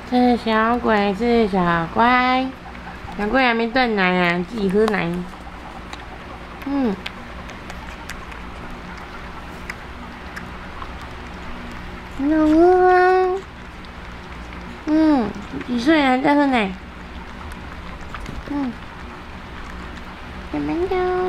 是小鬼，是小乖，小龟还没断奶啊，自己喝奶。很好喝啊。几岁了还在喝奶？小馒头。